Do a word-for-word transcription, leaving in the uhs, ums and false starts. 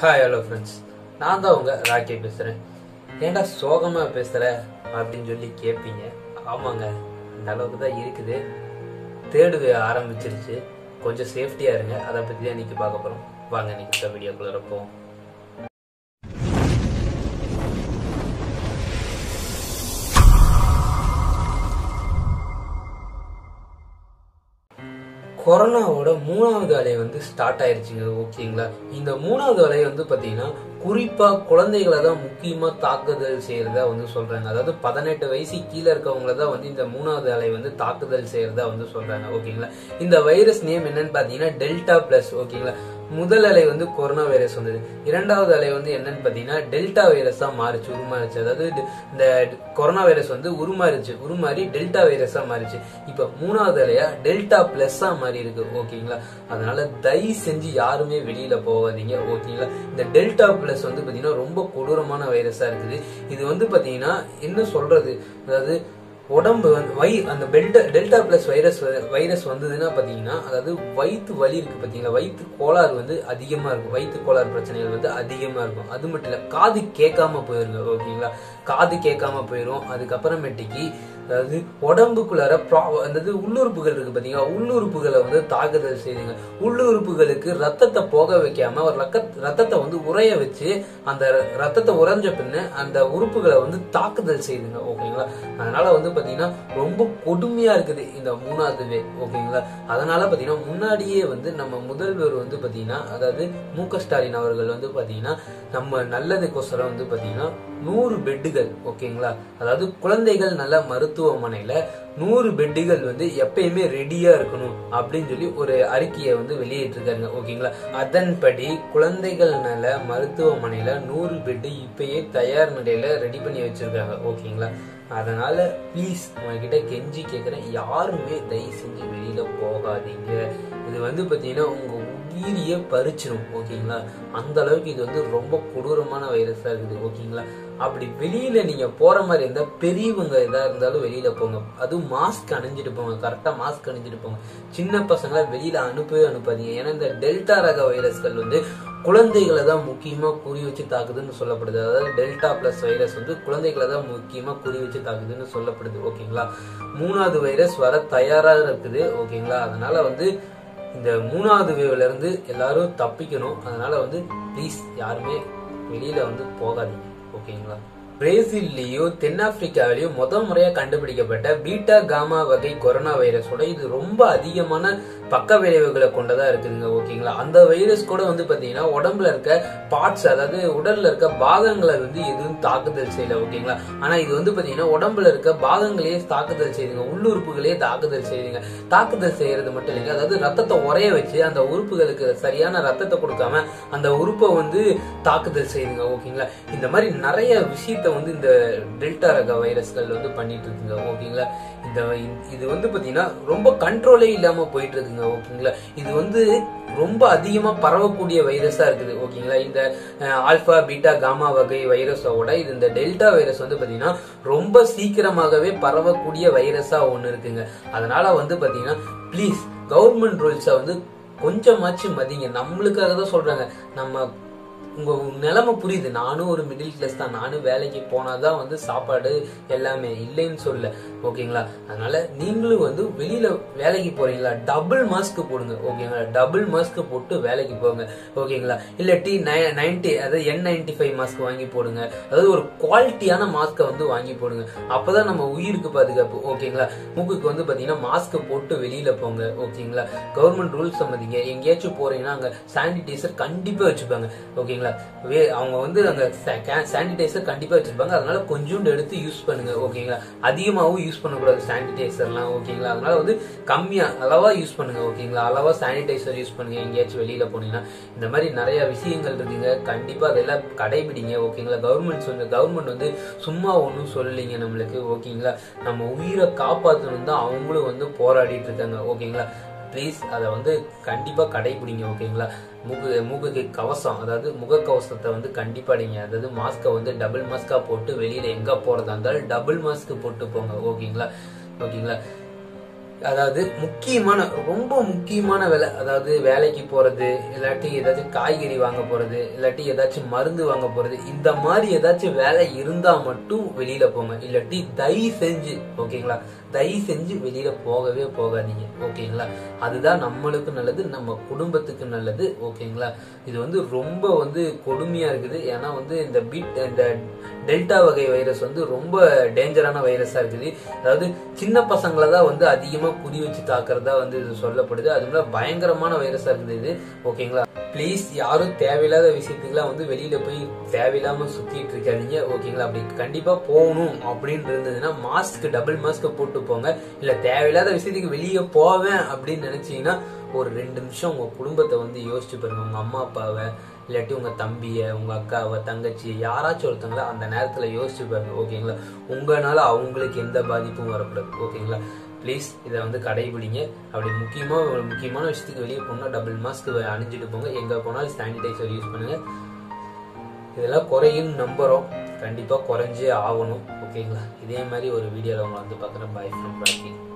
Hi hello friends, நான் தான் உங்கள் ராக்கி பேசுகிறேன். ஏன்டா சோகமாக பேசுகிற அப்படின்னு சொல்லி கேட்பீங்க. ஆமாங்க, அந்த அளவுக்கு தான் இருக்குது. தேர்டு ஆரம்பிச்சிருச்சு. கொஞ்சம் சேஃப்டியாக இருங்க. அதை பற்றி தான் இன்றைக்கி பார்க்க போகிறோம். வாங்க இன்றைக்கி வீடியோக்குள்ளே இருப்போம். கொரோனாவோட மூணாவது அலை வந்து ஸ்டார்ட் ஆயிருச்சுங்க. ஓகேங்களா, இந்த மூணாவது அலை வந்து பாத்தீங்கன்னா குறிப்பா குழந்தைகளை தான் முக்கியமா தாக்குதல் செய்யறதா வந்து சொல்றாங்க. அதாவது பதினெட்டு வயசு கீழே இருக்கவங்கள தான் வந்து இந்த மூணாவது அலை வந்து தாக்குதல் செய்யறதா வந்து சொல்றாங்க. ஓகேங்களா, இந்த வைரஸ் நேம் என்னன்னு பாத்தீங்கன்னா டெல்டா பிளஸ். ஓகேங்களா, முதல் அலை வந்து கொரோனா வைரஸ் வந்தது. இரண்டாவது அலை வந்து என்னன்னு பாத்தீங்கன்னா டெல்டா வைரஸா மாறிச்சு, உருமாறிச்சு. அதாவது இந்த கொரோனா வைரஸ் வந்து உருமாறிச்சு, உருமாறி டெல்டா வைரஸா மாறிச்சு. இப்ப மூணாவது அலையா டெல்டா பிளஸ்ஸா மாறி இருக்கு. ஓகேங்களா, அதனால தயவு செஞ்சு யாருமே வெளியில போகாதீங்க. ஓகேங்களா, இந்த டெல்டா பிளஸ் வந்து பாத்தீங்கன்னா ரொம்ப கொடூரமான வைரஸா இருக்குது. இது வந்து பாத்தீங்கன்னா என்ன சொல்றது, அதாவது உடம்பு வந்து வை அந்த பெல்டா டெல்டா பிளஸ் வைரஸ் வைரஸ் வந்ததுன்னா பாத்தீங்கன்னா, அதாவது வயிற்று வலி இருக்கு பாத்தீங்களா, வயிற்று கோளாறு வந்து அதிகமா இருக்கும். வயிற்று கோளாறு பிரச்சனைகள் வந்து அதிகமா இருக்கும். அது மட்டும் இல்ல, காது கேட்காம போயிருங்க. ஓகேங்களா, காது கேட்காம போயிரும். அதுக்கப்புறமேட்டிக்கு அதாவது உடம்புக்குள்ளார அதாவது உள்ளுறுப்புகள் இருக்கு பாத்தீங்களா, உள்ளுறுப்புகளை வந்து தாக்குதல் செய்யுங்க. உள்ளுறுப்புகளுக்கு ரத்தத்தை போக வைக்காம ஒரு ரத்தத்தை வந்து உறைய வச்சு அந்த ரத்தத்தை உறைஞ்ச பின்ன அந்த உறுப்புகளை வந்து தாக்குதல் செய்யுங்க. ஓகேங்களா, அதனால வந்து பாத்தீங்கன்னா ரொம்ப கொடுமையா இருக்குது இந்த மூணாவது வே. ஓகேங்களா, அதனால பாத்தீங்கன்னா முன்னாடியே வந்து நம்ம முதல்வர் வந்து பாத்தீங்கன்னா, அதாவது மு க ஸ்டாலின் அவர்கள் வந்து பாத்தீங்கன்னா நம்ம நல்லதுக்கோசரம் வந்து பாத்தீங்கன்னா நூறு பெட்டுகள், ஓகேங்களா, அதாவது குழந்தைகள் நல்ல மருத்துவமனையில நூறு பெட்டுகள் வந்து எப்பயுமே ரெடியா இருக்கணும் அப்படின்னு சொல்லி ஒரு அறிக்கையை வந்து வெளியிட்டிருக்காங்க. ஓகேங்களா, அதன்படி குழந்தைகள் நல மருத்துவமனையில நூறு பெட்டு இப்பயே தயார் நிலையில ரெடி பண்ணி வச்சிருக்காங்க. ஓகேங்களா, அதனால ப்ளீஸ் உங்ககிட்ட கெஞ்சி கேட்கிறேன், யாருமே தயவு செஞ்சு வெளியில போகாதீங்க. இது வந்து பாத்தீங்கன்னா உங்க உயிரிய பறிச்சிடும். ஓகேங்களா, அந்த அளவுக்கு இது வந்து ரொம்ப கொடூரமான வைரஸா இருக்குது. ஓகேங்களா, அப்படி வெளியில நீங்க போற மாதிரி இருந்தா பெரியவங்க எதா இருந்தாலும் வெளியில போங்க. அதுவும் மாஸ்க் அணிஞ்சிட்டு போங்க. கரெக்டா மாஸ்க் அணிஞ்சிட்டு போங்க. சின்ன பசங்களை வெளியில அனுப்பவே அனுப்பாதீங்க. ஏன்னா இந்த டெல்டா ரக வைரஸ்கள் வந்து குழந்தைகளை தான் முக்கியமா குறி வச்சு தாக்குதுன்னு சொல்லப்படுது. அதாவது டெல்டா பிளஸ் வைரஸ் வந்து குழந்தைகளை தான் முக்கியமா குறி வச்சு தாக்குதுன்னு சொல்லப்படுது. ஓகேங்களா, மூணாவது வைரஸ் வர தயாராக இருக்குது. ஓகேங்களா, அதனால வந்து இந்த மூணாவது வேவ்ல இருந்து எல்லாரும் தப்பிக்கணும். அதனால வந்து ப்ளீஸ் யாருமே வெளியில வந்து போகாதீங்க. ஓகேங்களா, பிரேசில்லயோ தென்னாப்பிரிக்காவிலயோ முதல் முறையா கண்டுபிடிக்கப்பட்ட பீட்டா காமா வகை கொரோனா வைரஸோட இது ரொம்ப அதிகமான பக்க விளைவுகளை கொண்டதா இருக்குதுங்க. ஓகேங்களா, அந்த வைரஸ் கூட வந்து பாத்தீங்கன்னா உடம்புல இருக்க பார்ட்ஸ், அதாவது உடல்ல இருக்க பாகங்களை வந்து எதுவும் தாக்குதல் செய்யல. ஓகேங்களா, ஆனா இது வந்து பாத்தீங்கன்னா உடம்புல இருக்க பாகங்களையே தாக்குதல் செய்யுங்க, உள்ளுறுப்புகளே தாக்குதல் செய்யுங்க. தாக்குதல் செய்யறது மட்டும் இல்லைங்க, அதாவது ரத்தத்தை உறைய வச்சு அந்த உறுப்புகளுக்கு சரியான ரத்தத்தை கொடுக்காம அந்த உறுப்பை வந்து தாக்குதல் செய்யுங்க. ஓகேங்களா, இந்த மாதிரி நிறைய விஷயத்த வந்து இந்த டெல்டா ரக வைரஸ்கள் வந்து பண்ணிட்டு இருக்குங்க. ஓகேங்களா, இந்த இது வந்து பாத்தீங்கன்னா ரொம்ப கண்ட்ரோலே இல்லாம போயிட்டு இருக்குங்க. ஓகேங்களா, இது வந்து ரொம்ப அதிகமா பரவக்கூடிய வைரஸா இருக்குது. ஓகேங்களா, இந்த ஆல்பா பீட்டா காமா வகை வைரஸோட இது இந்த டெல்டா வைரஸ் வந்து பாத்தீங்கன்னா ரொம்ப சீக்கிரமாகவே பரவக்கூடிய வைரஸா ஒண்ணு இருக்குங்க. அதனால வந்து பாத்தீங்கன்னா ப்ளீஸ் கவர்மெண்ட் ரூல்ஸை வந்து கொஞ்சமாச்சு மதிங்க. நம்மளுக்காக தான் சொல்றாங்க. நம்ம உங்க நிலைமை புரியுது. நானும் ஒரு மிடில் கிளாஸ் தான். நானும் வேலைக்கு போனாதான் வந்து சாப்பாடு எல்லாமே, இல்லைன்னு சொல்ல. ஓகேங்களா, அதனால நீங்களும் வந்து வெளியில வேலைக்கு போறீங்களா, டபுள் மாஸ்க் போடுங்க. ஓகேங்களா, டபுள் மாஸ்க் போட்டு வேலைக்கு போங்க. ஓகேங்களா, இல்லாட்டி நைன்டி அதாவது என் நைன்டி ஃபைவ் மாஸ்க் வாங்கி போடுங்க. அதாவது ஒரு குவாலிட்டியான மாஸ்கை வந்து வாங்கி போடுங்க. அப்பதான் நம்ம உயிருக்கு பாதுகாப்பு. ஓகேங்களா, மூக்குக்கு வந்து பாத்தீங்கன்னா மாஸ்க் போட்டு வெளியில போங்க. ஓகேங்களா, கவர்மெண்ட் ரூல்ஸ் சம்மதிங்க. எங்கேயாச்சும் போறீங்கன்னா அங்க சானிடைசர் கண்டிப்பா வச்சுப்பாங்க. ஓகேங்களா, அவங்க வந்து அங்க சானிடைசர் கண்டிப்பா வச்சிருப்பாங்க. அதனால கொஞ்சோண்டு எடுத்து யூஸ் பண்ணுங்க. ஓகேங்களா, அதிகமாவும் யூஸ் பண்ணக்கூடாது சானிடைசர்லாம். ஓகேங்களா, அதனால வந்து கம்மியா அளவா யூஸ் பண்ணுங்க. ஓகேங்களா, அளவா சானிடைசர் யூஸ் பண்ணுங்க. எங்கேயாச்சும் வெளியில போனீங்கன்னா இந்த மாதிரி நிறைய விஷயங்கள் இருக்குங்க. கண்டிப்பா அதெல்லாம் கடைபிடிங்க. ஓகேங்களா, கவர்மெண்ட் சொல்ல கவர்மெண்ட் வந்து சும்மா ஒன்றும் சொல்லலைங்க நம்மளுக்கு. ஓகேங்களா, நம்ம உயிரை காப்பாற்றணும் தான் அவங்களும் வந்து போராடிட்டு இருக்காங்க. ஓகேங்களா, ப்ளீஸ் அதை வந்து கண்டிப்பா கடைபிடிங்க. ஓகேங்களா, மூக்கு மூக்குக்கு கவசம், அதாவது முக கவசத்தை வந்து கண்டிப்பா அடிங்க. அதாவது மாஸ்கை வந்து டபுள் மாஸ்கா போட்டு வெளியில எங்க போறதா இருந்தாலும் டபுள் மாஸ்க் போட்டு போங்க. ஓகேங்களா, ஓகேங்களா, அதாவது முக்கியமான ரொம்ப முக்கியமான வேலை, அதாவது வேலைக்கு போறது, இல்லாட்டி ஏதாச்சும் காய்கறி வாங்க போறது, இல்லாட்டி ஏதாச்சும் மருந்து வாங்க போறது, இந்த மாதிரி ஏதாச்சும் வேலை இருந்தா மட்டும் வெளியில போங்க. இல்லாட்டி தயவு செஞ்சு ஓகேங்களா, தயவு செஞ்சு வெளியில போகவே போகாதீங்க ஓகேங்களா. அதுதான் நம்மளுக்கு நல்லது, நம்ம குடும்பத்துக்கு நல்லது ஓகேங்களா. இது வந்து ரொம்ப வந்து கொடுமையா இருக்குது. ஏன்னா வந்து இந்த பீட் இந்த டெல்டா வகை வைரஸ் வந்து ரொம்ப டேஞ்சரான வைரஸா இருக்குது. அதாவது சின்ன பசங்களை தான் வந்து அதிகமா குறி வச்சு தாக்குறதா வந்து இது சொல்லப்படுது. அதுல பயங்கரமான வைரஸா இருக்குது இது ஓகேங்களா. பிளீஸ் யாரும் தேவையில்லாத விஷயத்துக்குலாம் வந்து வெளியில போய் தேவையில்லாம சுத்திட்டு இருக்காதீங்க ஓகேங்களா. அப்படி கண்டிப்பா போகணும் அப்படின்னு இருந்ததுன்னா மாஸ்க் டபுள் மாஸ்க் போட்டு போங்க. இல்ல தேவையில்லாத விஷயத்துக்கு வெளியே போவேன் அப்படின்னு நினைச்சீங்கன்னா ஒரு ரெண்டு நிமிஷம் உங்க குடும்பத்தை வந்து யோசிச்சு பாருங்க. உங்க அம்மா அப்பாவை, இல்லாட்டி உங்க தம்பிய, உங்க அக்காவை, தங்கச்சி, யாராச்சும் ஒருத்தங்களா அந்த நேரத்துல யோசிச்சு பாருங்க ஓகேங்களா. உங்களால அவங்களுக்கு எந்த பாதிப்பும் வரக்கூடாது ஓகேங்களா. ப்ளீஸ் இதை வந்து கடைபிடிங்க. அப்படி முக்கியமா ஒரு முக்கியமான விஷயத்துக்கு வெளியே போனால் டபுள் மாஸ்க் அணிஞ்சிட்டு போங்க. எங்க போனாலும் சானிடைசர் யூஸ் பண்ணுங்க. இதெல்லாம் குறையும் நம்புறோம், கண்டிப்பா குறைஞ்சே ஆகணும் ஓகேங்களா. இதே மாதிரி ஒரு வீடியோல உங்களை வந்து பாக்குறேன். Bye from rakhi.